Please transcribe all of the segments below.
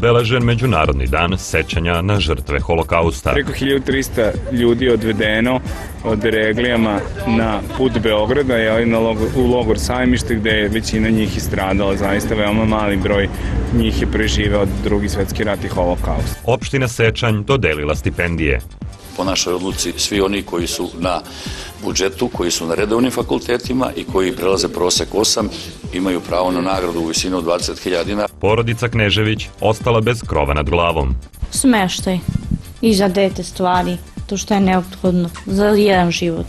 obeležen Međunarodni dan sećanja na žrtve Holokausta. Preko 1300 ljudi odvedeno od Reglijama na put Beograda u logor Sajmište, gde je većina njih istradala. Zaista veoma mali broj njih je preživeo Drugi svetski rat i Holokaust. Opština Sečanj dodelila stipendije. Po našoj odluci svi oni koji su na budžetu, koji su na redovnim fakultetima i koji prelaze prosek 8 imaju pravo na nagradu u visini od 20.000 dinara. Porodica Knežević ostala bez krova nad glavom. Smeštaj i za dete stvari, to što je neophodno za jedan život.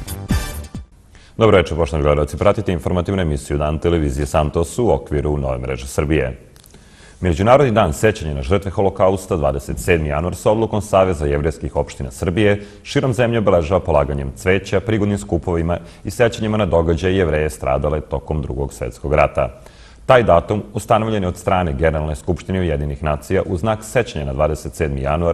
Dobro večer, poštovani gledalci. Pratite informativnu emisiju Dan televizije Santos u okviru Nove mreže Srbije. Međunarodni dan sećanja na žrtve Holokausta 27. januar sa odlukom Saveza jevrejskih opština Srbije širom zemlje obeležava polaganjem cveća, prigodnim skupovima i sećanjima na događaje Jevreje stradale tokom Drugog svetskog rata. Taj datum ustanovljen je od strane Generalne skupštine Ujedinjenih nacija u znak sećanja na 27. januar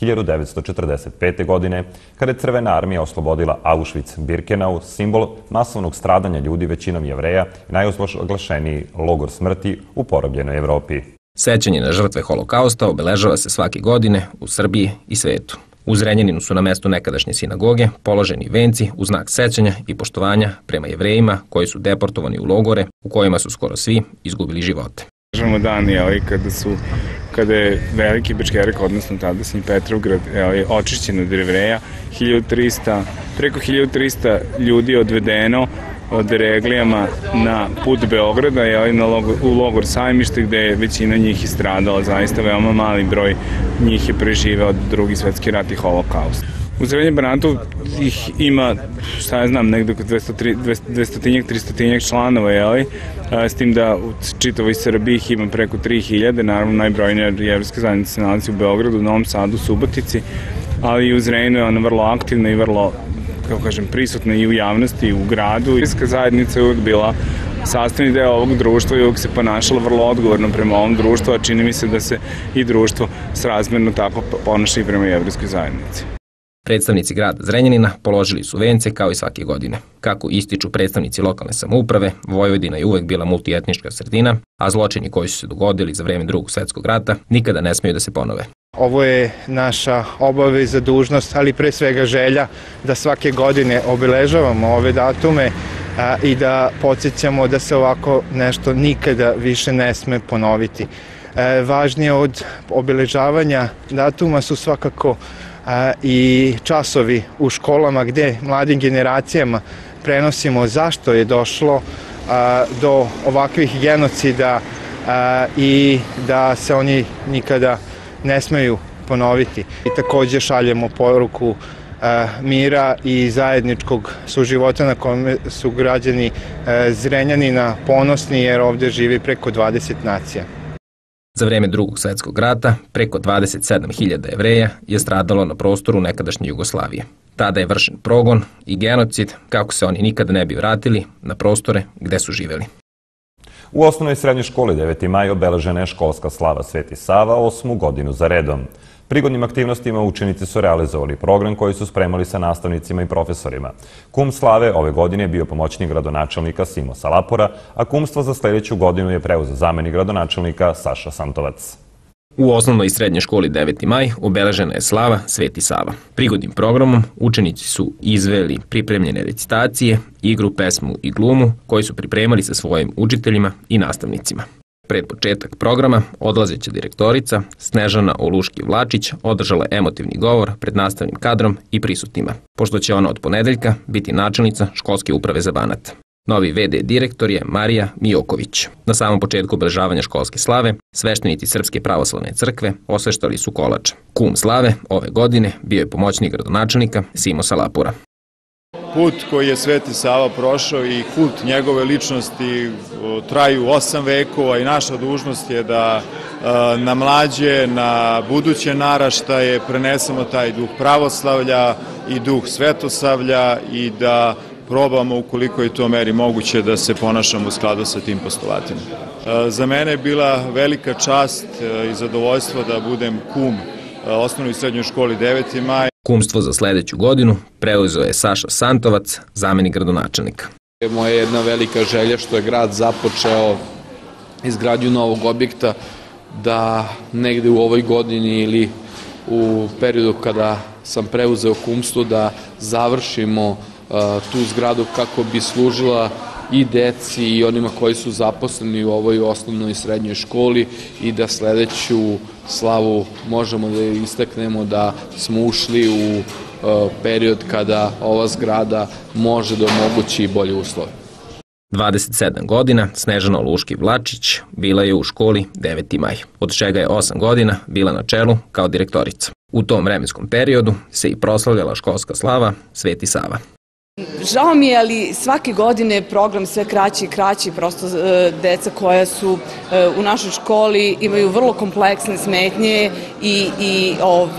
1945. godine, kada je Crvena armija oslobodila Auschwitz-Birkenau, simbol masovnog stradanja ljudi, većinom Jevreja i najozglašeniji logor smrti u porobljenoj Evropi. Sećanje na žrtve Holokausta obeležava se svake godine u Srbiji i svetu. U Zrenjaninu su na mestu nekadašnje sinagoge položeni venci u znak sećanja i poštovanja prema Jevrejima koji su deportovani u logore u kojima su skoro svi izgubili živote. Kažemo dan kada je Veliki Bečkerek, odnosno tadašnji Petrovgrad, očišćen od Jevreja, preko 1300 ljudi odvedeno od Reglijama na put Beograda u logor Sajmište, gde je većina njih istradala. Zaista veoma mali broj njih je preživeo Drugi svetski rat i Holokaust. U Srednjem Banatu ih ima, negde oko 200-300 članova, s tim da u čitavoj Srbiji ih ima preko 3000, naravno najbrojnija jevrejska zajednica se nalazi u Beogradu, u Novom Sadu, Subotici, ali i u Zrenjaninu je ona vrlo aktivna i vrlo, kako kažem, prisutna i u javnosti i u gradu. Jevrejska zajednica je uvek bila sastavni deo ovog društva i uvek se ponašala vrlo odgovorno prema ovom društvu, a čini mi se da se i društvo srazmerno tako ponaša i prema jevrejskoj zajednici. Predstavnici grada Zrenjanina položili su vence kao i svake godine. Kako ističu predstavnici lokalne samouprave, Vojvodina je uvek bila multietnička sredina, a zločini koji su se dogodili za vreme Drugog svetskog rata nikada ne smeju da se ponove. Ovo je naša obaveza, dužnost, ali pre svega želja da svake godine obeležavamo ove datume i da podsjećamo da se ovako nešto nikada više ne sme ponoviti. Važnije od obeležavanja datuma su svakako i časovi u školama gde mladim generacijama prenosimo zašto je došlo do ovakvih genocida i da se oni nikada ne smeju ponoviti. I takođe šaljemo poruku mira i zajedničkog suživota na kome su građani Zrenjanina ponosni jer ovde živi preko 20 nacija. Za vreme Drugog svetskog rata preko 27.000 Jevreja je stradalo na prostoru nekadašnje Jugoslavije. Tada je vršen progon i genocid kako se oni nikada ne bi vratili na prostore gde su živeli. U osnovnoj i srednjoj školi 9. maj obeležena je školska slava Sveti Sava 8. godinu za redom. Prigodnim aktivnostima učenici su realizovali program koji su spremali sa nastavnicima i profesorima. Kum slave ove godine je bio pomoćnik gradonačelnika Simo Salapura, a kumstvo za sledeću godinu je preuzeo zamenik gradonačelnika Saša Santovac. U osnovnoj i srednjoj školi 9. maj obeležena je slava Sveti Sava. Prigodnim programom učenici su izveli pripremljene recitacije, igru, pesmu i glumu koji su pripremali sa svojim učiteljima i nastavnicima. Pred početak programa odlazeća direktorica Snežana Oluški-Vlačić održala emotivni govor pred nastavnim kadrom i prisutnima, pošto će ona od ponedeljka biti načelnica školske uprave za Banat. Novi VD direktor je Marija Mijoković. Na samom početku obeležavanja školske slave, sveštenici Srpske pravoslavne crkve osveštali su kolač. Kum slave ove godine bio je pomoćnik gradonačelnika Simo Salapura. Put koji je Sveti Sava prošao i kult njegove ličnosti traju 8 vekova i naša dužnost je da na mlađe, na buduće naraštaje prenesemo taj duh pravoslavlja i duh svetosavlja i da probamo, ukoliko je to meri moguće, da se ponašamo u skladu sa tim postulatima. Za mene je bila velika čast i zadovoljstvo da budem kum osnovnoj i srednjoj školi 9. maj. Kumstvo za sledeću godinu preuzeo je Saša Santovac, zamenik gradonačelnika. Moja je jedna velika želja što je grad započeo izgradnju novog objekta da negde u ovoj godini ili u periodu kada sam preuzeo kumstvo da završimo tu zgradu kako bi služila i deci i onima koji su zaposleni u ovoj osnovnoj i srednjoj školi i da sledeću slavu možemo da istaknemo da smo ušli u period kada ova zgrada može da omogući i bolje uslove. 27 godina Snežana Luški-Vlačić bila je u školi 9. maj, od čega je 8 godina bila na čelu kao direktorica. U tom vremenskom periodu se i proslavljala školska slava Sveti Sava. Žao mi je, ali svake godine program sve kraći i kraći, prosto deca koja su u našoj školi imaju vrlo kompleksne smetnje i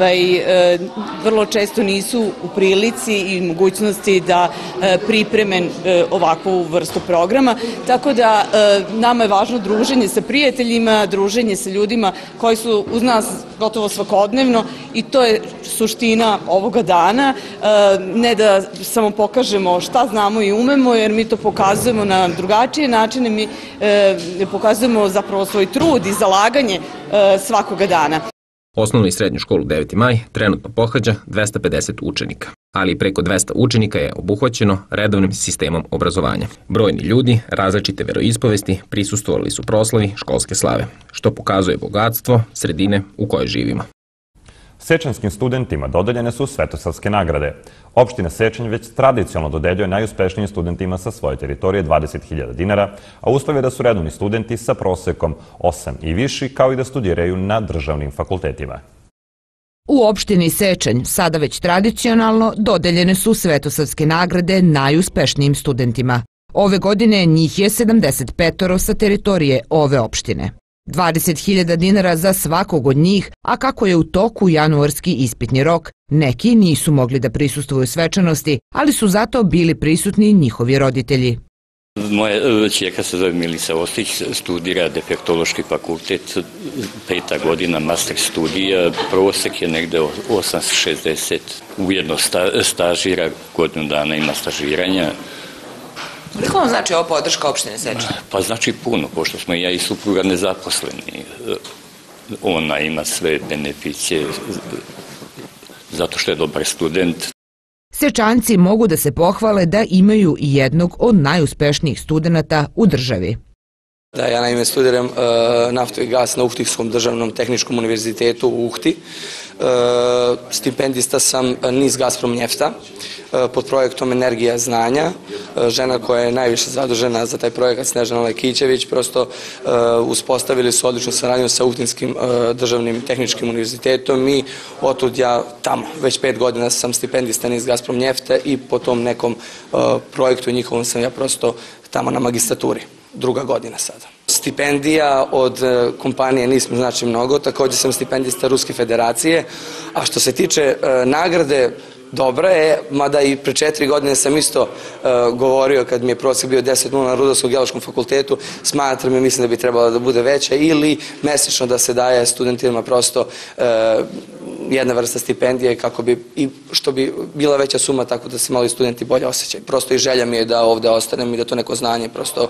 vrlo često nisu u prilici i mogućnosti da pripreme ovakvu vrstu programa, tako da nama je važno druženje sa prijateljima, druženje sa ljudima koji su uz nas gotovo svakodnevno i to je suština ovoga dana, ne da samo pokažemo šta znamo i umemo, jer mi to pokazujemo na drugačije načine, mi pokazujemo zapravo svoj trud i zalaganje svakoga dana. Osnovnu i srednju školu 9. maj trenutno pohađa 250 učenika, ali i preko 200 učenika je obuhvaćeno redovnim sistemom obrazovanja. Brojni ljudi, različite veroispovesti prisustvovali su proslavi školske slave, što pokazuje bogatstvo sredine u kojoj živimo. Sečanskim studentima dodeljene su svetosavske nagrade. Opština Sečanj već tradicionalno dodeljuje najuspešnijim studentima sa svoje teritorije 20.000 dinara, a uslov je da su redovni studenti sa prosekom 8 i viši, kao i da studiraju na državnim fakultetima. U opštini Sečanj sada već tradicionalno dodeljene su svetosavske nagrade najuspešnijim studentima. Ove godine njih je 75 sa teritorije ove opštine. 20.000 dinara za svakog od njih, a kako je u toku januarski ispitni rok, neki nisu mogli da prisustvuju svečanosti, ali su zato bili prisutni njihovi roditelji. Moja ćerka se zove Milica Ostić, studira defektološki fakultet, 5. godina master studija, prosek je negde 860, ujedno stažira, godinu dana ima stažiranja. Koliko vam znači ova podrška opštine Sečanj? Pa znači puno, pošto smo i ja i supruga nezaposleni. Ona ima sve beneficije zato što je dobar student. Sečanci mogu da se pohvale da imaju i jednog od najuspešnijih studenata u državi. Da, ja naime studiram naftu i gas na Uhtijskom državnom tehničkom univerzitetu u Uhti. Stipendista sam NIS Gazprom Njefta pod projektom Energija znanja. Žena koja je najviše zadužena za taj projekat, Snežana Lekićević, prosto uspostavili su odličnu saradnju sa Uhtijskim državnim tehničkim univerzitetom i otud ja tamo. Već 5 godina sam stipendista NIS Gazprom Njefta i po tom nekom projektu njihovom sam ja prosto tamo na magistraturi. 2. godina sada. Stipendija od kompanije nismo znači mnogo, također sam stipendista Ruske federacije, a što se tiče nagrade, dobra je, mada i pre 4 godine sam isto govorio kad mi je prosek bio 10.0 na Rudarskom geološkom fakultetu, smatram i mislim da bi trebala da bude veća ili mesečno da se daje studentima prosto jedna vrsta stipendije kako bi, i što bi bila veća suma tako da se malo i studenti bolje osjećaju. Prosto i želja mi je da ovde ostanem i da to neko znanje prosto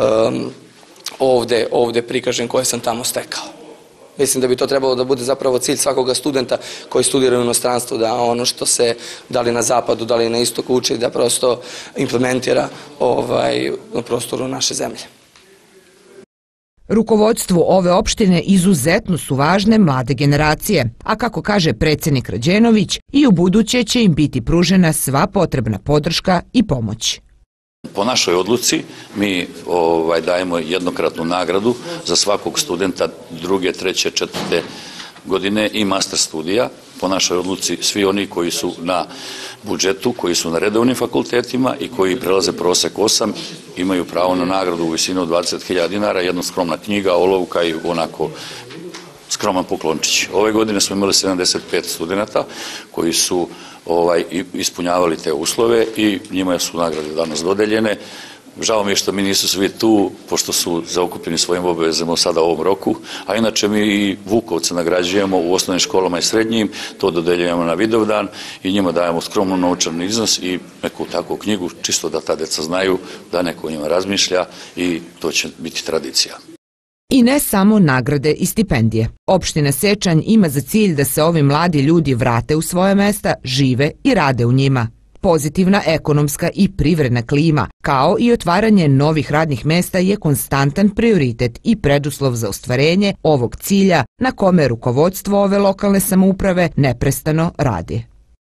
ovde prikažem koje sam tamo stekao. Mislim da bi to trebalo da bude zapravo cilj svakoga studenta koji studira u inostranstvu, da ono što se da li na zapadu, da li na istoku uči, da prosto implementira na prostoru naše zemlje. Rukovodstvu ove opštine izuzetno su važne mlade generacije, a kako kaže predsjednik Rađenović, i u buduće će im biti pružena sva potrebna podrška i pomoć. Po našoj odluci mi dajemo jednokratnu nagradu za svakog studenta 2., 3., 4. godine i master studija. Po našoj odluci svi oni koji su na budžetu, koji su na redovnim fakultetima i koji prelaze prosek 8 imaju pravo na nagradu u visini od 20.000 dinara, jedna skromna knjiga, olovka i onako skroman poklončić. Ove godine smo imali 75 studenta koji su ispunjavali te uslove i njima su nagrade danas dodeljene. Žao mi je što mi nisu svi tu, pošto su zaokupljeni svojim obavezama sada u ovom roku, a inače mi i Vukovce nagrađujemo u osnovnim školama i srednjim, to dodeljujemo na Vidovdan i njima dajemo skromno novčani iznos i neku takvu knjigu, čisto da ta deca znaju da neko o njima razmišlja i to će biti tradicija. I ne samo nagrade i stipendije. Opština Sečanj ima za cilj da se ovi mladi ljudi vrate u svoje mesta, žive i rade u njima. Pozitivna ekonomska i privredna klima, kao i otvaranje novih radnih mesta je konstantan prioritet i preduslov za ostvarenje ovog cilja na kome rukovodstvo ove lokalne samouprave neprestano radi.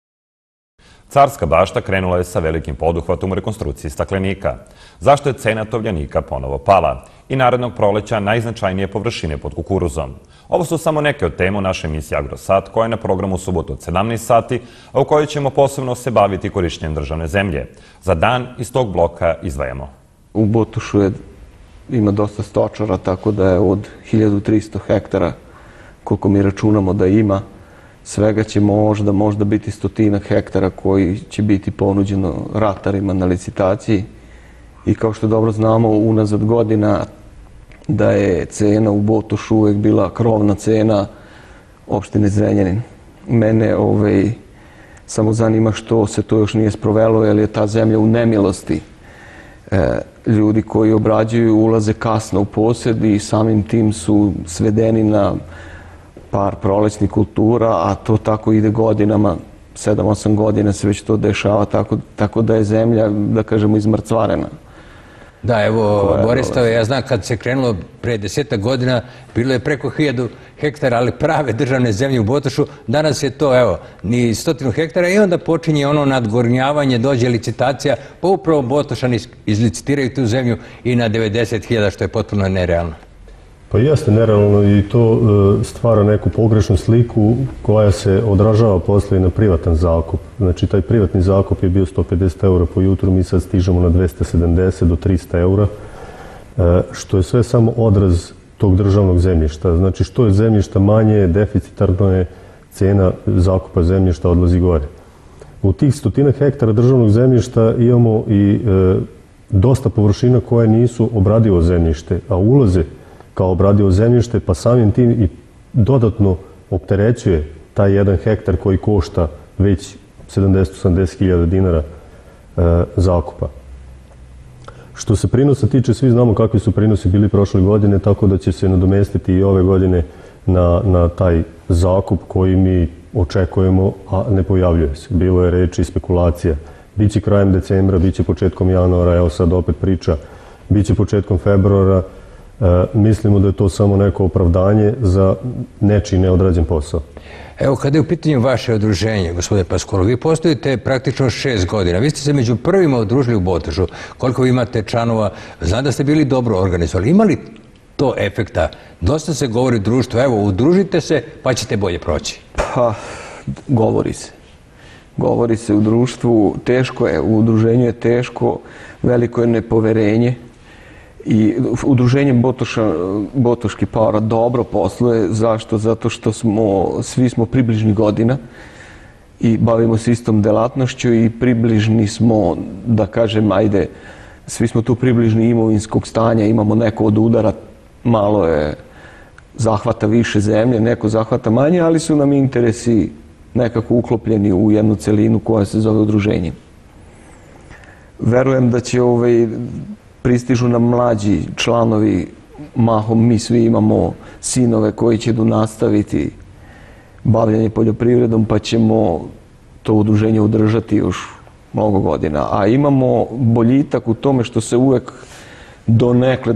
Carska bašta krenula je sa velikim poduhvatom u rekonstrukciji staklenika. Zašto je cena tovljenika ponovo pala? I narednog proleća najznačajnije površine pod kukuruzom. Ovo su samo neke od tema u našoj emisiji Agrosat, koja je na programu u subotu od 17 sati, a u kojoj ćemo posebno se baviti korišćenjem državne zemlje. Za dan iz tog bloka izdvajamo. U Botošu ima dosta stočara, tako da je od 1300 hektara, koliko mi računamo da ima, svega će možda biti 100 hektara koji će biti ponuđeno ratarima na licitaciji. I kao što dobro znamo, unazad godina da je cena u Botošu uvek bila krovna cena opštine Zrenjanin. Mene samo zanima što se to još nije sprovelo, jer je ta zemlja u nemilosti. Ljudi koji obrađuju ulaze kasno u posjed i samim tim su svedeni na par prolećnih kultura, a to tako ide godinama, 7-8 godina se već to dešava, tako da je zemlja, da kažemo, izmrcvarena. Da, evo, Boristave, ja znam kad se krenulo pre 10 godina, bilo je preko 1000 hektara, ali prave državne zemlje u Botošu, danas je to, evo, ni 100 hektara i onda počinje ono nadgornjavanje, dođe licitacija, pa upravo Botošani izlicitiraju tu zemlju i na 90.000, što je potpuno nerealno. Pa jeste nerealno i to stvara neku pogrešnu sliku koja se odražava posle i na privatan zakup. Znači, taj privatni zakup je bio 150 eura po jutru, mi sad stižemo na 270 do 300 eura, što je sve samo odraz tog državnog zemljišta. Znači, što je zemljišta manje, deficitarno je, cena zakupa zemljišta odlazi gore. U tih 100 hektara državnog zemljišta imamo i dosta površina koje nisu obradivo zemljište, a ulaze kao obradivo zemljište, pa samim tim i dodatno opterećuje taj 1 hektar koji košta već 70-80 hiljada dinara zakupa. Što se prinosa tiče, svi znamo kakvi su prinosi bili prošle godine, tako da će se nadomestiti i ove godine na taj zakup koji mi očekujemo, a ne pojavljuje se. Bilo je reči i spekulacija. Biće krajem decembra, biće početkom januara, evo sad opet priča, biće početkom februara. Mislimo da je to samo neko opravdanje za nečiji neodrađen posao. Evo, kada je u pitanju vaše udruženje, gospodine Paskolo, vi postojite praktično 6 godina. Vi ste se među prvima udružili u Botošu. Koliko vi imate članova? Znam da ste bili dobro organizovali. Ima li to efekta? Dosta se govori u društvu, evo, udružite se pa ćete bolje proći. Pa, govori se. Govori se u društvu, teško je, u udruženju je teško, veliko je nepoverenje. I udruženje Botoški para dobro posluje. Zašto? Zato što svi smo približni godina i bavimo se istom delatnošću i približni smo, da kažem, ajde, svi smo tu približni imovinskog stanja, imamo neko od udara, malo je zahvata više zemlje, neko zahvata manje, ali su nam interesi nekako uklopljeni u jednu celinu koja se zove udruženje. Verujem da će pristižu nam mlađi članovi, mahom mi svi imamo sinove koji će nastaviti bavljanje poljoprivredom, pa ćemo to udruženje održati još mnogo godina. A imamo boljitak u tome što se uvek donekle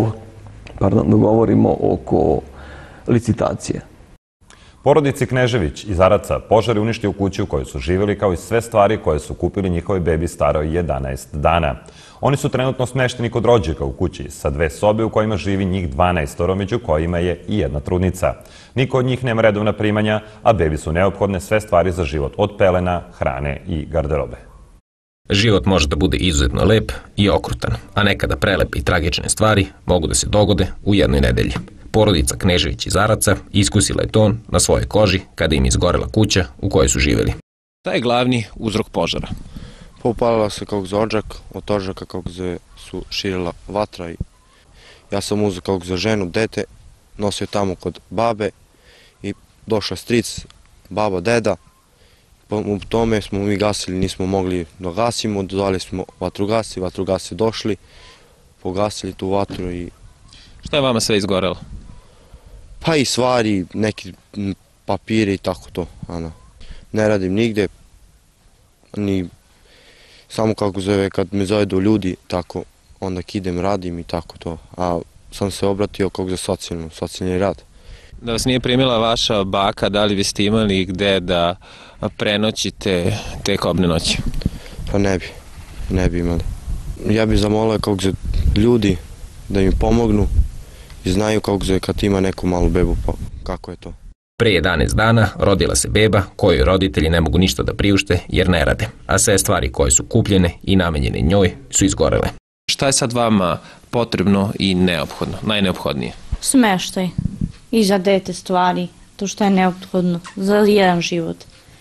dogovorimo oko licitacije. Porodici Knežević iz Araca požar je uništio kuću u kojoj su živjeli, kao i sve stvari koje su kupili njihovi bebi staroj 11 dana. Oni su trenutno smešteni kod rođaka u kući sa 2 sobe u kojima živi njih 12, među kojima je i jedna trudnica. Niko od njih nema redovna primanja, a bebi su neophodne sve stvari za život, od pelena, hrane i garderobe. Život može da bude izuzetno lep i okrutan, a nekada prelepe i tragične stvari mogu da se dogode u jednoj nedelji. Porodica Knežević iz Araca iskusila je to na svojoj koži kada im izgorela kuća u kojoj su živjeli. Šta je glavni uzrok požara? Upalila se kao odžak, od odžaka kako su širila vatra. Ja sam uzeo kao za ženu, dete, nosio tamo kod babe i došao stric, baba, deda. U tome smo mi gasili, nismo mogli da gasimo, dodali smo vatrogasi došli, pogasili tu vatru i Šta je vama sve izgorelo? Pa i stvari, neki papiri i tako to. Ne radim nigde, ni samo kako zove, kad me zavedu ljudi, tako onda idem, radim i tako to. A sam se obratio kako za socijalni rad. Da vas nije primila vaša baka, da li biste imali gde da prenoćite te kobne noći? Pa ne bi imali. Ja bih zamolio kako za ljudi da mi pomognu i znaju kako za kad ima neku malu bebu, pa kako je to. Pre 11 dana rodila se beba koju roditelji ne mogu ništa da priušte jer ne rade, a sve stvari koje su kupljene i namenjene njoj su izgorele. Šta je sad vama potrebno i neophodno, najneophodnije? Smeštaj i za dete stvari, to što je neophodno za jedan život.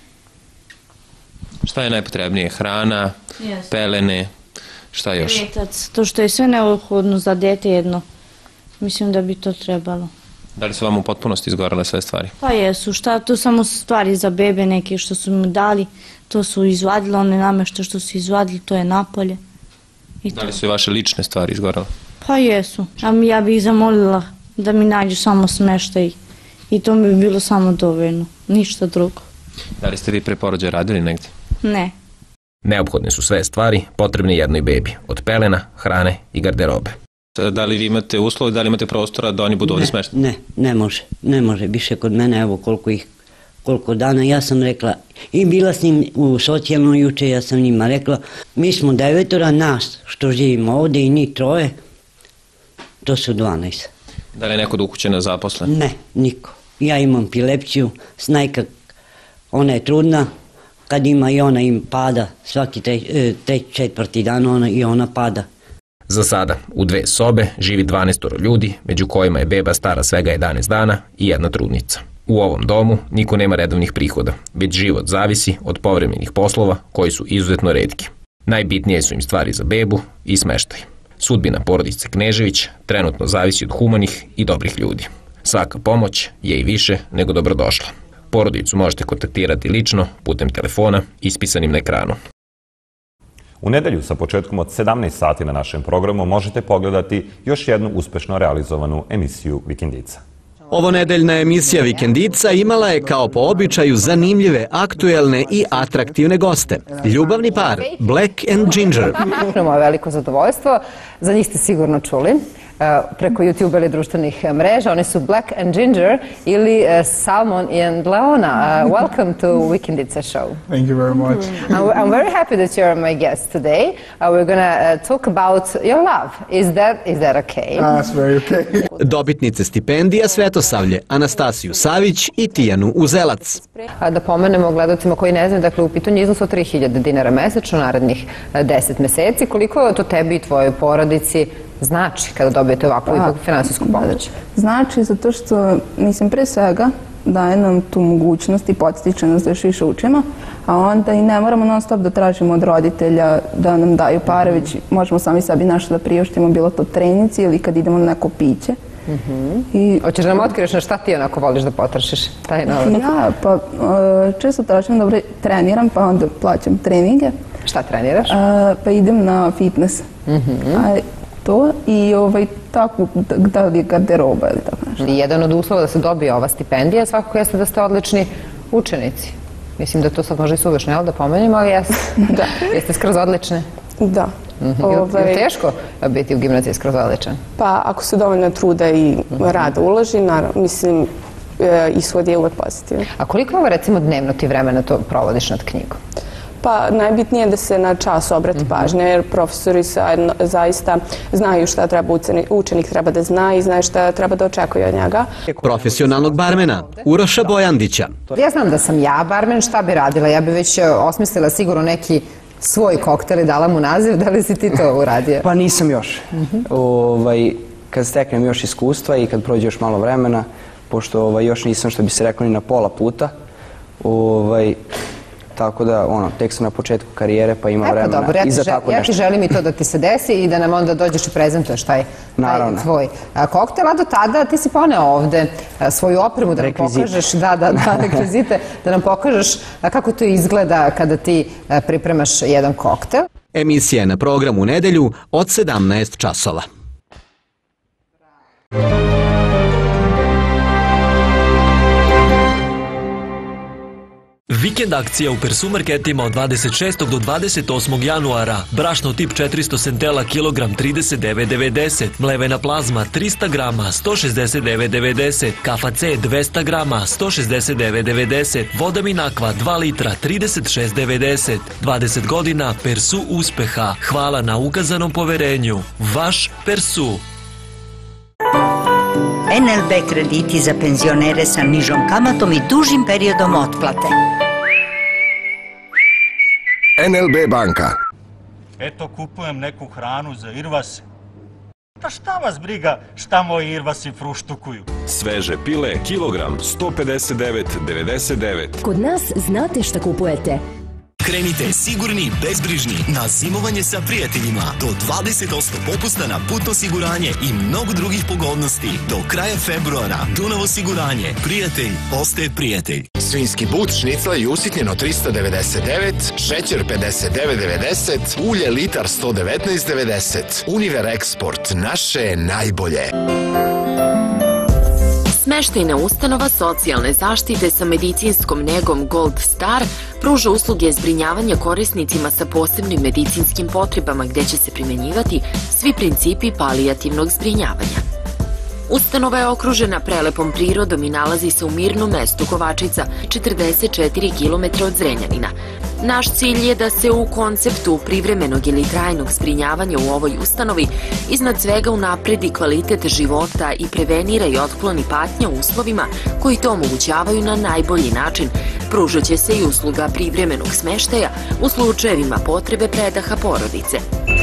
Šta je najpotrebnije? Hrana, pelene, šta još? Kretac, to što je sve neophodno za dete jedno. Mislim da bi to trebalo. Da li su vam u potpunosti izgorele sve stvari? Pa jesu, to samo stvari za bebe neke što su mu dali, to su izvadili, one namešte što su izvadili, to je napolje. Da li su i vaše lične stvari izgorele? Pa jesu, a ja bih zamolila da mi nađu samo smeštaj i to mi bi bilo samo dovoljno, ništa drugo. Da li ste vi pre porođaja radili negdje? Ne. Neophodne su sve stvari potrebne jednoj bebi, od pelena, hrane i garderobe. Da li vi imate uslove, da li imate prostora da oni budu ovdje smešteni? Ne može, više kod mene, evo koliko dana, ja sam rekla, i bila s njim u socijalnoj juče, ja sam njima rekla, mi smo 9, nas što živimo ovdje i njih 3, to su 12. Da li je neko od ukućena zaposlen? Ne, niko. Ja imam epilepsiju, Snajka, ona je trudna, kad ima i ona im pada, svaki 4. dan i ona pada. Za sada, u 2 sobe živi 12 ljudi, među kojima je beba stara svega 11 dana i jedna trudnica. U ovom domu niko nema redovnih prihoda, već život zavisi od povremenih poslova koji su izuzetno retki. Najbitnije su im stvari za bebu i smeštaj. Sudbina porodice Knežević trenutno zavisi od humanih i dobrih ljudi. Svaka pomoć je i više nego dobrodošla. Porodicu možete kontaktirati lično putem telefona ispisanim na ekranu. U nedelju sa početkom od 17 sati na našem programu možete pogledati još jednu uspešno realizovanu emisiju Vikendica. Ovonedeljna emisija Vikendica imala je kao po običaju zanimljive, aktuelne i atraktivne goste. Ljubavni par Black and Ginger. Moje veliko zadovoljstvo, za njih ste sigurno čuli preko YouTube ili društvenih mreža. Oni su Black and Ginger ili Salmon and Leona. Welcome to Vikendica show. Thank you very much. I'm very happy that you're my guest today. We're going to talk about your love. Is that okay? That's very okay. Dobitnice stipendija Svetosavlje, Anastasiju Savić i Tijanu Uzelac. Da pomenemo gledalcima koji ne znaju, dakle u pitanju iznos od 3000 dinara mesečno narednih 10 meseci. Koliko to tebi i tvojoj porodici znači kada dobijete ovakvu finansijsku pomoć? Znači zato što, mislim, pre svega daje nam tu mogućnost i podstiče nas da još više učimo, a onda i ne moramo non stop da tražimo od roditelja da nam daju pare, već možemo sami sebi nešto da priuštimo, bilo to treninci ili kad idemo na neko piće. Hoćeš da nam otkriješ na šta ti onako voliš da potrošiš taj novac? Ja, pa često tražim da treniram, pa onda plaćam treninge. Šta treniraš? Pa idem na fitness. To i tako da li je garderoba ili tako nešto. Jedan od uslova da se dobije ova stipendija svakako jeste da ste odlični učenici. Mislim da to sad možda i suvišno, jel da pomenimo, ali jeste skroz odlične. Da. Je teško biti u gimnaziji skroz odličan? Pa ako se dovoljno truda i rada uloži, naravno, mislim, ishod je uvek pozitivan. A koliko recimo dnevno ti vremena to provodiš nad knjigom? Pa najbitnije je da se na čas obrati pažnja, jer profesori zaista znaju šta treba učenik treba da zna i znaju šta treba da očekuje od njega. Profesionalnog barmena Uroša Bojandića. Ja znam da sam ja barmen, šta bi radila? Ja bi već osmislila sigurno neki svoj koktel i dala mu naziv. Da li si ti to uradio? Pa nisam još. Kad steknem još iskustva i kad prođe još malo vremena, pošto još nisam, što bi se reklo, ni na pola puta, tako da, tek sam na početku karijere, pa ima vremena i za tako nešto. Ja ti želim i to da ti se desi i da nam onda dođeš i prezentuješ taj tvoj koktel, a do tada ti si poneo ovde svoju opremu da nam pokažeš, rekvizite, da nam pokažeš kako to izgleda kada ti pripremaš jedan koktel. Emisija je na programu u nedelju od 17 časova. Vikend akcija u Persu marketima od 26. do 28. januara. Brašno tip 400 centela kilogram 39,90. Mlevena plazma 300 grama 169,90. Kafa C 200 grama 169,90. Voda Minakva 2 litra 36,90. 20 godina Persu uspeha. Hvala na ukazanom poverenju. Vaš Persu. NLB krediti za penzionere sa nižom kamatom i dužim periodom otplate. NLB banka. Eto, kupujem neku hranu za irvase. Pa šta vas briga šta moji irvasi fruštukuju? Sveže pile, kilogram 159,99. Kod nas znate šta kupujete. Krenite sigurni, bezbrižni na zimovanje sa prijateljima. Do 20% popusta na putno osiguranje i mnogo drugih pogodnosti. Do kraja februara Dunav osiguranje. Prijatelj ostaje prijatelj. Svinjski but, šnicla i usitnjeno 399, šećer 59,90, ulje litar 119,90. Univer Eksport, naše najbolje. Smeštajna ustanova socijalne zaštite sa medicinskom negom Gold Star pruža usluge zbrinjavanja korisnicima sa posebnim medicinskim potrebama gde će se primenjivati svi principi palijativnog zbrinjavanja. Ustanova je okružena prelepom prirodom i nalazi se u mirnom mestu Kovačica, 44 km od Zrenjanina. Naš cilj je da se u konceptu privremenog ili trajnog zbrinjavanja u ovoj ustanovi iznad svega unapredi kvalitet života i prevenira i otkloni patnja u uslovima koji to omogućavaju na najbolji način. Pružat će se i usluga privremenog smeštaja u slučajevima potrebe predaha porodice.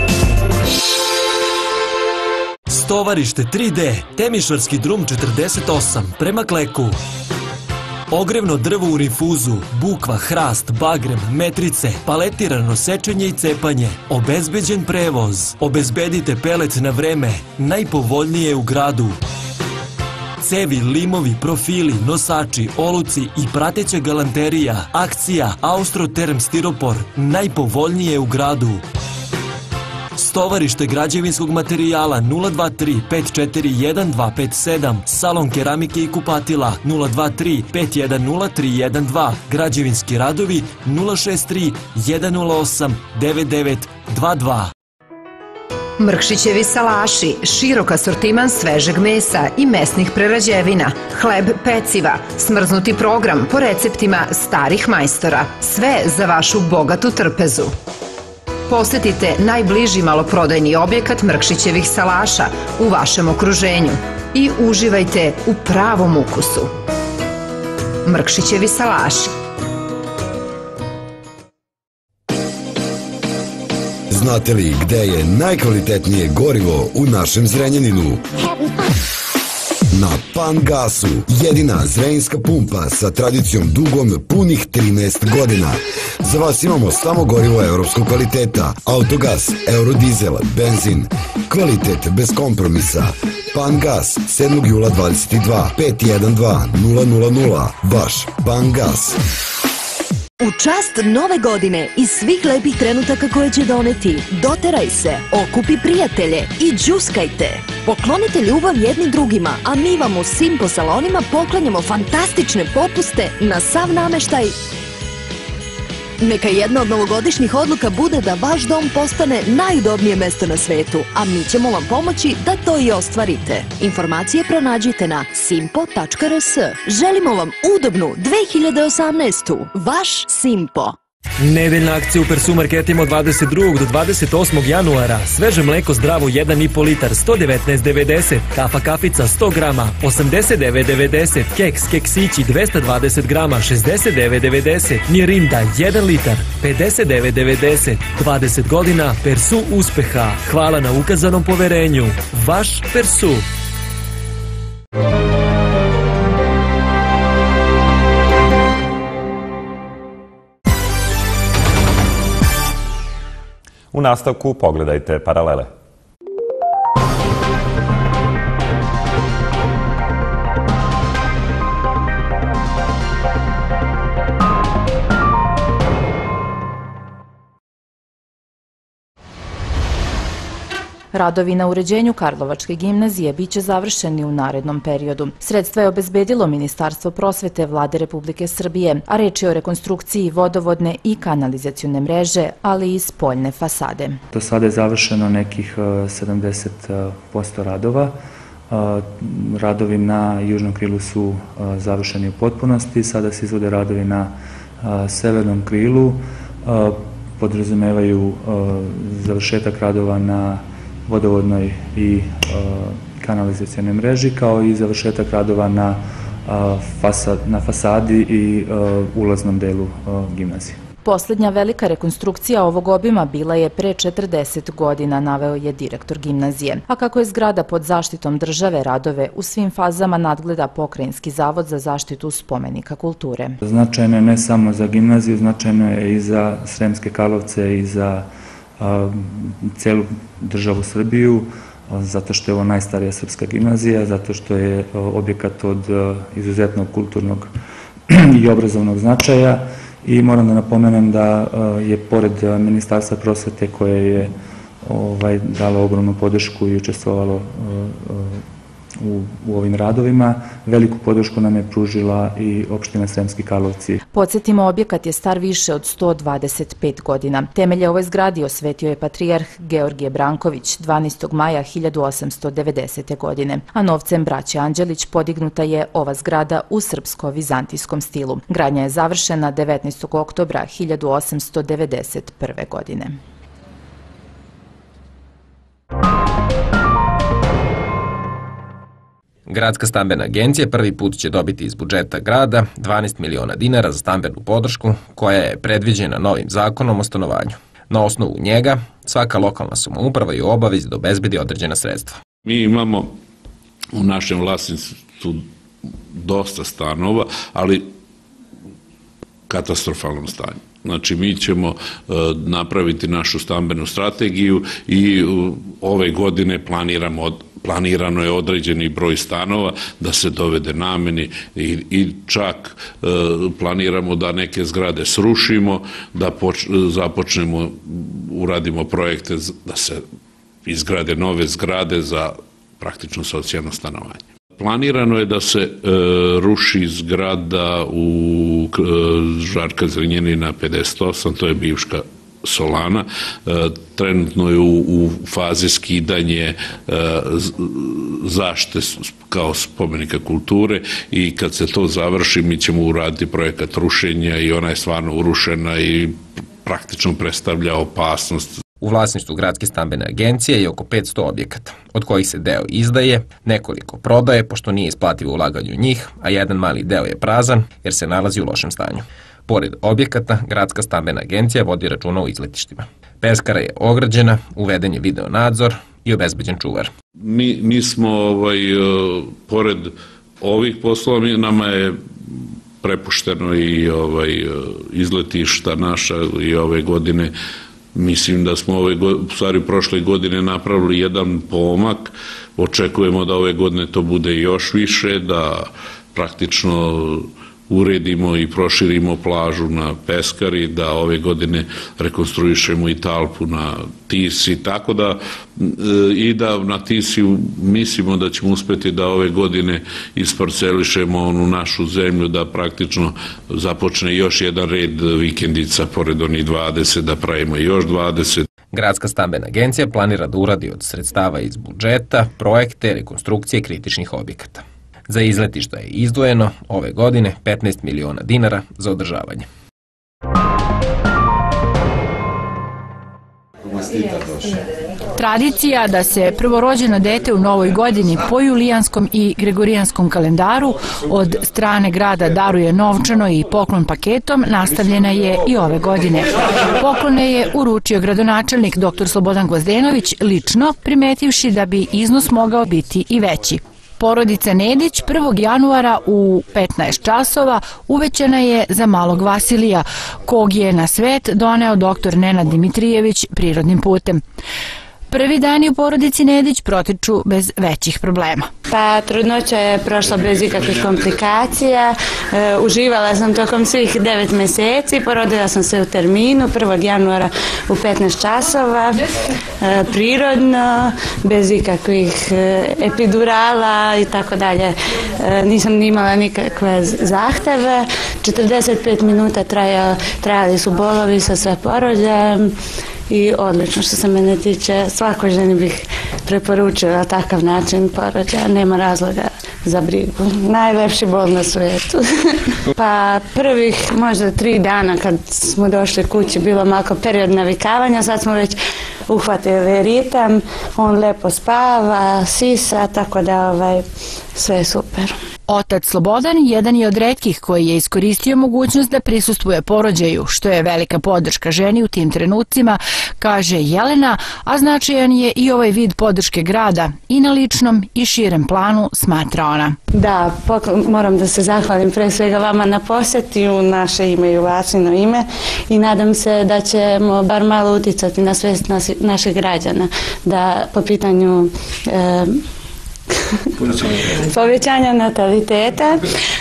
Stovarište 3D, Temišvarski drum 48, prema Kleku. Ogrevno drvo u rinfuzu, bukva, hrast, bagrem, metrice, paletirano sečenje i cepanje, obezbeđen prevoz. Obezbedite pelet na vreme, najpovoljnije u gradu. Cevi, limovi, profili, nosači, oluci i prateća galanterija. Akcija Austroterm stiropor, najpovoljnije u gradu. Stovarište građevinskog materijala 023 541 257, salon keramike i kupatila 023 510 312, građevinski radovi 063 108 9922. Mrkšićevi salaši, širok asortiman svežeg mesa i mesnih prerađevina, hleb, peciva, smrznuti program po receptima starih majstora. Sve za vašu bogatu trpezu. Posetite najbliži maloprodajni objekat Mrkšićevih salaša u vašem okruženju i uživajte u pravom ukusu. Mrkšićevi salaši. Znate li gde je najkvalitetnije gorivo u našem Zrenjaninu? Na Pangasu, jedina zrenjinska pumpa sa tradicijom dugom punih 13 godina. Za vas imamo samo gorivo evropskog kvaliteta, autogas, eurodizel, benzin. Kvalitet bez kompromisa. Pangas, 7. jula 22, 512 000, vaš Pangas. U čast nove godine i svih lepih trenutaka koje će doneti, doteraj se, okupi prijatelje i džuskajte. Poklonite ljubav jedni drugima, a mi vam u Simpo salonima poklanjamo fantastične popuste na sav nameštaj. Neka jedna od novogodišnjih odluka bude da vaš dom postane najudobnije mesto na svetu, a mi ćemo vam pomoći da to i ostvarite. Informacije pronađite na simpo.rs. Želimo vam udobnu 2018. Vaš Simpo. Nedeljna akcija u Persu marketima od 22. do 28. januara. Sveže mleko zdravo 1,5 litar 119,90. Kafa kafica 100 grama 89,90. Keks keksići 220 grama 69,90. Mirinda 1 litar 59,90. 20 godina Persu uspeha. Hvala na ukazanom poverenju. Vaš Persu. U nastavku pogledajte paralele. Radovi na uređenju Karlovačke gimnazije biće završeni u narednom periodu. Sredstva je obezbedilo Ministarstvo prosvete Vlade Republike Srbije, a reč je o rekonstrukciji vodovodne i kanalizacione mreže, ali i spoljne fasade. Do sada je završeno nekih 70% radova. Radovi na južnom krilu su završeni u potpunosti, sada se izvode radovi na severnom krilu, podrazumevaju završetak radova na vodovodnoj i kanalizacijonoj mreži, kao i završetak radova na fasadi i ulaznom delu gimnazije. Poslednja velika rekonstrukcija ovog obima bila je pre 40 godina, naveo je direktor gimnazije. A kako je zgrada pod zaštitom države, radove u svim fazama nadgleda Pokrajinski zavod za zaštitu spomenika kulture. Značajno je ne samo za gimnaziju, značajno je i za Sremske Karlovce i za celu državu Srbiju, zato što je ovo najstarija srpska gimnazija, zato što je objekat od izuzetnog kulturnog i obrazovnog značaja. I moram da napomenem da je pored Ministarstva prosvete koje je dalo ogromnu podršku i učestvovalo u ovim radovima, veliku podršku nam je pružila i opština Sremski Karlovci. Podsjetimo, objekat je star više od 125 godina. Temelje ovoj zgradi osvetio je patrijarh Georgije Branković 12. maja 1890. godine, a novcem braće Anđelić podignuta je ova zgrada u srpsko-vizantijskom stilu. Gradnja je završena 19. oktobra 1891. godine. Gradska stambena agencija prvi put će dobiti iz budžeta grada 12 miliona dinara za stambenu podršku koja je predviđena novim zakonom o stanovanju. Na osnovu njega svaka lokalna samouprava je u obavezi da obezbedi određena sredstva. Mi imamo u našem vlasništvu dosta stanova, ali katastrofalnom stanju. Znači, mi ćemo napraviti našu stambenu strategiju i ove godine planirano je određeni broj stanova da se dovede nameni i čak planiramo da neke zgrade srušimo, da započnemo, uradimo projekte da se izgrade nove zgrade za praktično socijalno stanovanje. Planirano je da se ruši zgrada u Žarka Zrenjanina 58, to je bivša Solana, trenutno je u fazi skidanje zaštite kao spomenika kulture i kad se to završi mi ćemo uraditi projekat rušenja i ona je stvarno urušena i praktično predstavlja opasnost. U vlasništvu Gradske stambene agencije je oko 500 objekata, od kojih se deo izdaje, nekoliko prodaje, pošto nije isplativo ulaganje u njih, a jedan mali deo je prazan jer se nalazi u lošem stanju. Pored objekata, Gradska stambena agencija vodi računa o izletištima. Peskara je ograđena, uveden je video nadzor i obezbeđen čuvar. Mi smo, pored ovih poslova, nama je prepušteno i izletišta naša i ove godine. Mislim da smo prošle godine napravili jedan pomak, očekujemo da ove godine to bude još više, da praktično uredimo i proširimo plažu na Peskari, da ove godine rekonstruišemo i talpu na Tisi, tako da i da na Tisi mislimo da ćemo uspeti da ove godine isparcelišemo onu našu zemlju, da praktično započne još jedan red vikendica pored onih 20, da pravimo još 20. Gradska stambena agencija planira da uradi od sredstava iz budžeta projekte rekonstrukcije kritičnih objekata. Za izletišta je izdvojeno ove godine 15 miliona dinara za održavanje. Tradicija da se prvorođeno dete u novoj godini po julijanskom i gregorijanskom kalendaru od strane grada daruje novčano i poklon paketom nastavljena je i ove godine. Poklone je uručio gradonačelnik dr. Slobodan Gvozdenović lično, primetivši da bi iznos mogao biti i veći. Porodica Nedić 1. januara u 15 časova uvećana je za malog Vasilija, kog je na svet doneo dr. Nenad Dimitrijević prirodnim putem. Prvi dani u porodici Nedić protiču bez većih problema. Pa trudnoća je prošla bez ikakvih komplikacija. Uživala sam tokom svih 9 meseci. Porodila sam se u terminu 1. januara u 15 časova. Prirodno, bez ikakvih epidurala i tako dalje. Nisam ni imala nikakve zahteve. 45 minuta trajali su bolovi sa sve porođajem. I odlično što se mene tiče, svakoj ženi bih preporučila takav način porođaja, nema razloga za brigu. Najlepši bol na svijetu. Pa prvih možda 3 dana kad smo došli kući bilo malo period navikavanja, sad smo već uhvatili ritam, on lepo spava, sisa, tako da sve je super. Otac Slobodan jedan je od retkih koji je iskoristio mogućnost da prisustvuje porođaju, što je velika podrška ženi u tim trenucima, kaže Jelena, a značajan je i ovaj vid podrške grada i na ličnom i širem planu, smatra ona. Da, moram da se zahvalim pre svega vama na posjeti u naše ime i u Vasino ime i nadam se da ćemo bar malo uticati na svest naših građana, da po pitanju povećanja nataliteta,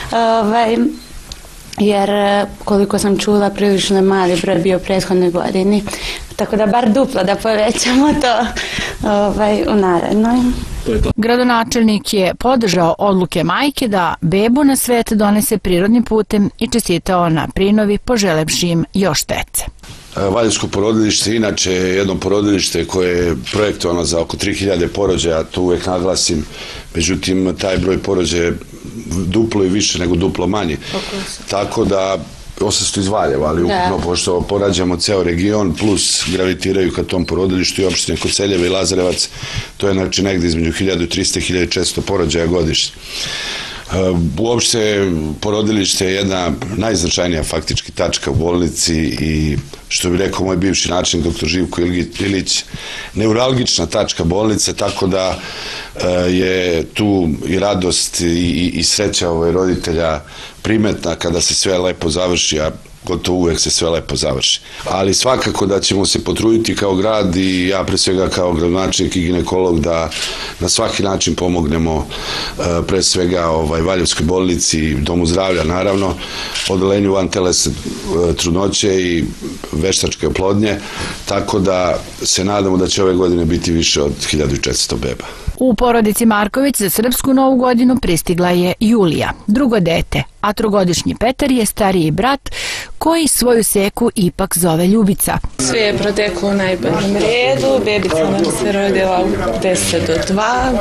jer koliko sam čula prilično je mali broj bio u prethodnoj godini, tako da bar duplo da povećamo to u narednoj. Gradonačelnik je podržao odluke majke da bebu na svet donese prirodnim putem i čestitao na prinovi, poželevši im još dece. Valjevsko porodilište inače je jedno porodilište koje je projektovano za oko 3000 porođaja, to uvek naglasim, međutim taj broj porođaja je duplo i više nego duplo manji. Tako da 800 iz Valjeva, ali ukupno pošto porađamo ceo region plus gravitiraju ka tom porodilištu i opštine Koceljeva i Lazarevac, to je znači negde između 1300 i 1400 porođaja godišnje. Uopšte porodilište je jedna najznačajnija faktički tačka u bolnici i što bi rekao moj bivši načelnik dr. Živko Ilić, neuralgična tačka bolnice, tako da je tu i radost i sreća roditelja primetna kada se sve lepo završi, a gotovo uvek se sve lepo završi. Ali svakako da ćemo se potruditi kao grad i ja pre svega kao gradonačelnik i ginekolog da na svaki način pomognemo pre svega Valjevskoj bolnici, Domu zdravlja naravno, odelenju vantelesne trudnoće i veštačke oplodnje, tako da se nadamo da će ove godine biti više od 1400 beba. U porodici Marković za srpsku novu godinu pristigla je Julija, drugo dete, a 3-godišnji Petar je stariji brat koji svoju seku ipak zove Ljubica. Sve je proteklo u najboljem redu, bebica nam se rodila u 10 do 2,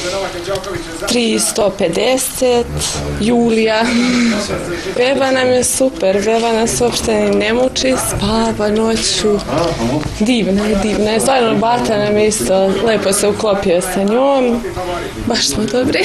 350, Julija. Beba nam je super, beba nas uopšte ne muči, spava noću, divna je, stvarno bata nam isto, lepo se uklopio sa njom, baš smo dobri.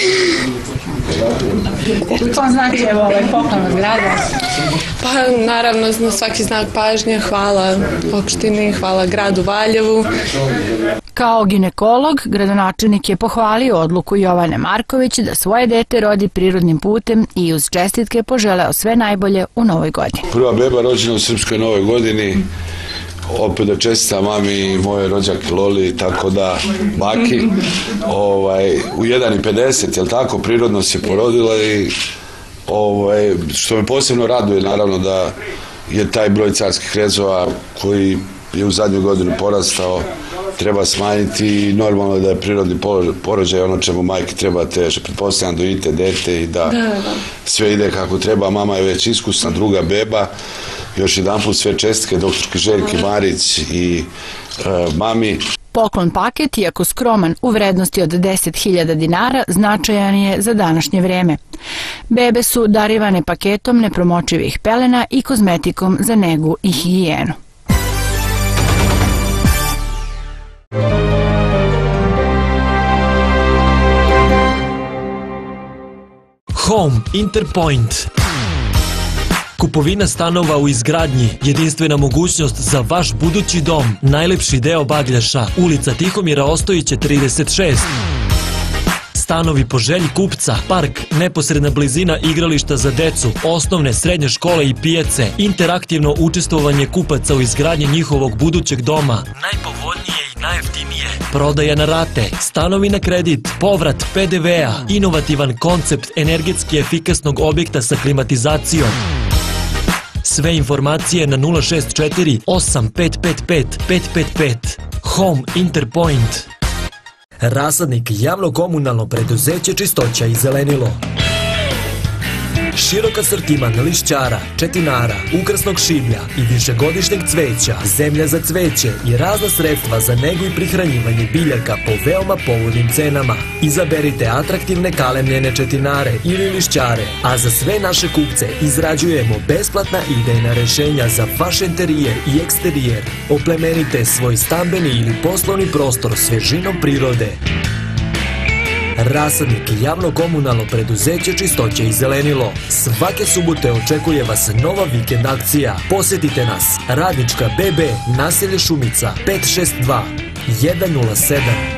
To znači evo ovaj poklon od grada? Pa naravno na svaki znak pažnje, hvala opštini, hvala gradu Valjevu. Kao ginekolog, gradonačelnik je pohvalio odluku Jovane Marković da svoje dete rodi prirodnim putem i uz čestitke poželeo sve najbolje u novoj godini. Prva beba rođena u srpskoj novoj godini, opet da čestitam mami i moje rođake Loli, tako da baki u 1,50, jel tako, prirodno se porodila i što me posebno raduje naravno da je taj broj carskih rezova koji je u zadnju godinu porastao treba smanjiti i normalno da je prirodni porođaj ono čemu majke treba teže. Pretpostavljam dojite dete i da sve ide kako treba, mama je već iskusna, druga beba. Još jedan put sve čestitke doktorki Željki Marić i mami. Poklon paket, iako skroman u vrednosti od 10.000 dinara, značajan je za današnje vreme. Bebe su darivane paketom nepromočivih pelena i kozmetikom za negu i higijenu. Home Interpoint. Kupovina stanova u izgradnji, jedinstvena mogućnost za vaš budući dom, najlepši deo Bagljaša, ulica Tihomira Ostojića 36. Stanovi po želji kupca, park, neposredna blizina igrališta za decu, osnovne, srednje škole i pijace, interaktivno učestvovanje kupaca u izgradnji njihovog budućeg doma. Najpovoljnije i najjeftinije. prodaja na rate, stanovi na kredit, povrat PDV-a, inovativan koncept energetski efikasnog objekta sa klimatizacijom. Sve informacije na 064 8555 555. Home Interpoint. Rasadnik javno komunalno preduzeće Čistoća i zelenilo. Širok asortiman lišćara, četinara, ukrasnog šiblja i višegodišnjeg cveća, zemlja za cveće i razna sredstva za negu i prihranjivanje biljaka po veoma povoljnim cenama. Izaberite atraktivne kalemljene četinare ili lišćare, a za sve naše kupce izrađujemo besplatna idejna rešenja za vaš interijer i eksterijer. Oplemenite svoj stambeni ili poslovni prostor svežinom prirode. Rasadnik javno komunalno preduzeće Čistoće i zelenilo. Svake subote očekuje vas nova vikend akcija. Posjetite nas. Radnička BB, naselje Šumica, 562 107.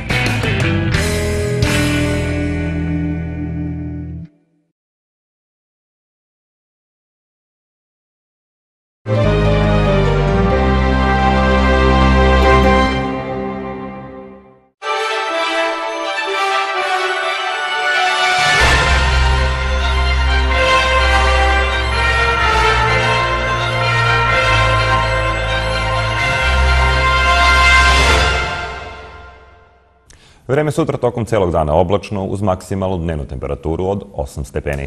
Vreme sutra tokom celog dana oblačno uz maksimalnu dnevnu temperaturu od 8 stepeni.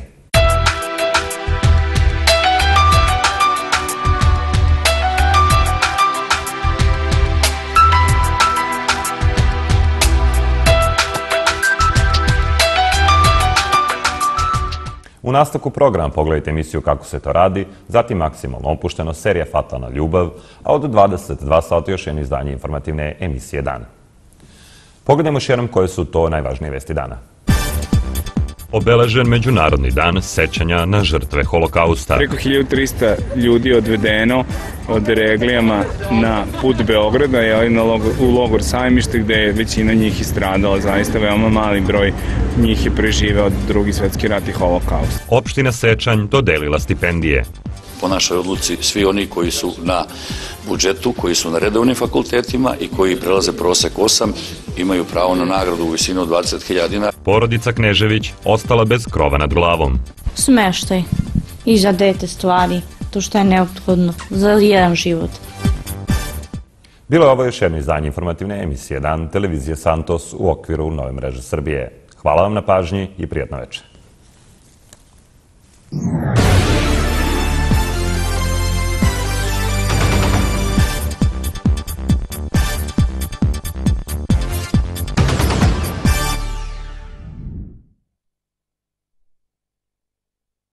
U nastavku programa pogledajte emisiju Kako se to radi, zatim maksimalno opušteno serija Fatalna ljubav, a od 22 sata još jedno izdanje informativne emisije dana. Pogledajmo još jednom koje su to najvažnije vesti dana. Obeležen Međunarodni dan sećanja na žrtve Holokausta. Preko 1300 ljudi odvedeno od Reglijama na put Beograda u logor Sajmište, gde je većina njih istradala. Zaista veoma mali broj njih je preživeo Drugi svetski rat i Holokaust. Opština Sečanj dodelila stipendije. Po našoj odluci svi oni koji su na budžetu, koji su na redovnim fakultetima i koji prelaze prosek 8 imaju pravo na nagradu u visini od 20.000 dinara. Porodica Knežević ostala bez krova nad glavom. Smeštaj i za dete stvari, to što je neophodno za jedan život. Bilo je ovo još jedno izdanje informativne emisije Dan televizije Santos u okviru Nove mreže Srbije. Hvala vam na pažnji i prijatno večer.